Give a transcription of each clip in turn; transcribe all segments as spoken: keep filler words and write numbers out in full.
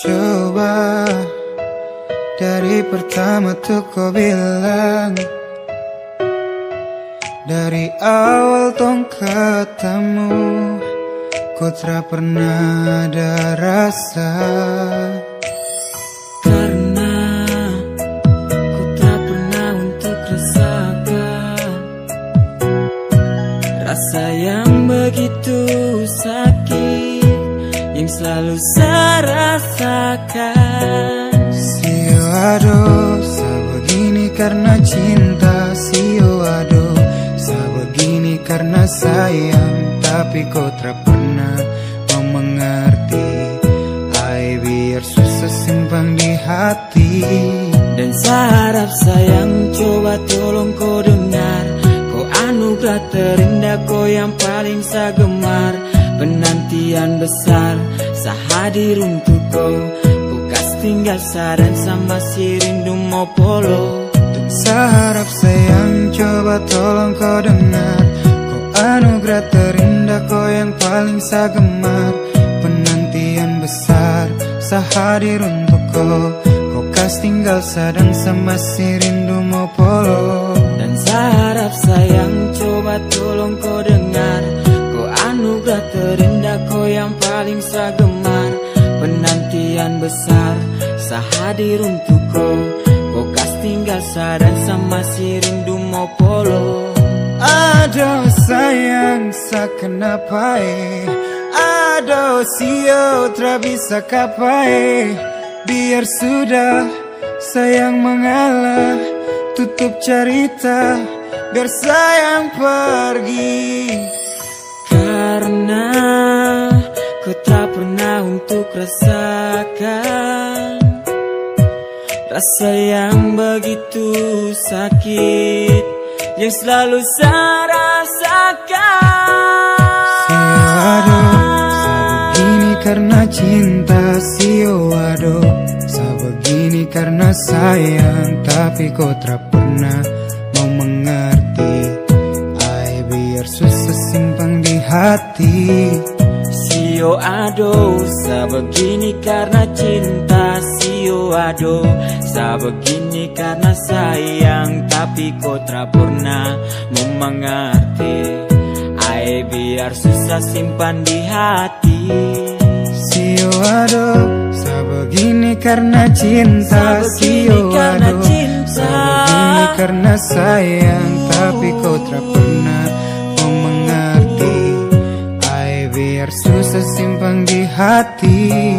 coba dari pertama tuh kau bilang, dari awal tong ketemu kau tak pernah ada rasa. Karena kau tak pernah untuk rasakan rasa yang begitu sakit yang selalu saya rasakan. Sio aduh, saya begini karena cinta. Sio aduh, saya begini karena sayang. Tapi kau tak pernah mau mengerti. Ay, biar susah simpan di hati. Dan saya harap sayang, coba tolong kau dengar. Kau anugerah terindah, kau yang paling saya gemar. Penantian besar, saya hadir untuk kau. Kau kas tinggal saya dan sama si rindu mau polo. Dan saya harap sayang, coba tolong kau dengar. Kau anugerah terindah, kau yang paling saya gemar. Penantian besar, saya hadir untuk kau. Kau kas tinggal saya dan sama si rindu mau polo. Dan saya harap sayang, coba tolong kau dengar. Kau anugerah terindah, kau yang paling saya gemar. Penantian besar, saya hadir untuk kau. Kau kas tinggal saya dan sama si rindu mau polo. Aduh sayang, saya kenapa eh? Aduh sio, tak bisa kapai. Biar sudah sayang mengalah, tutup cerita, biar sayang pergi. Karena kau tak pernah untuk rasakan rasa yang begitu sakit yang selalu saya rasakan. Sio aduh, saya begini karena cinta. Sio aduh, saya begini karena sayang. Tapi kau tak pernah mau mengerti. Ay, biar susah simpan di hati. Sio aduh, saya begini karena cinta. Sio aduh, saya begini karena sayang. Tapi kau tak pernah mau mengerti. Ay, biar susah simpan di hati. Sio aduh, saya begini karena cinta. Sio aduh, saya begini karena sayang. Tapi kau tak pernah mau mengerti. Ay, biar susah simpan di hati.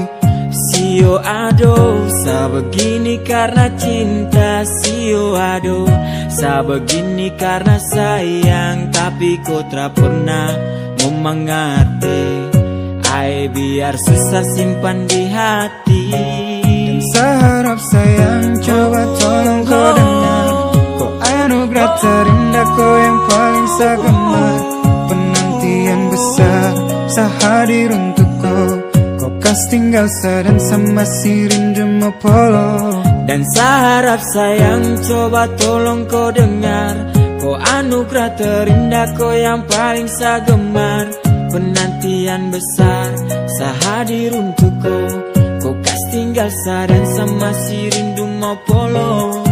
Sio aduh, saya begini karena cinta. Sio aduh, saya begini karena sayang. Tapi kau tak pernah mau mengerti. Ay, biar susah simpan di hati. Dan saya harap sayang, coba tolong kau dengar. Kau anugerah terindah, kau yang paling saya gemar. Penantian besar, saya hadir untuk kau. Kau kas tinggal saya dan sama si rindu mau polo. Dan saya harap sayang, coba tolong kau dengar. Kau anugerah terindah, kau yang paling saya gemar. Penantian besar, saya hadir untuk kau. Kau kas tinggal saya dan sama si rindu mau polo.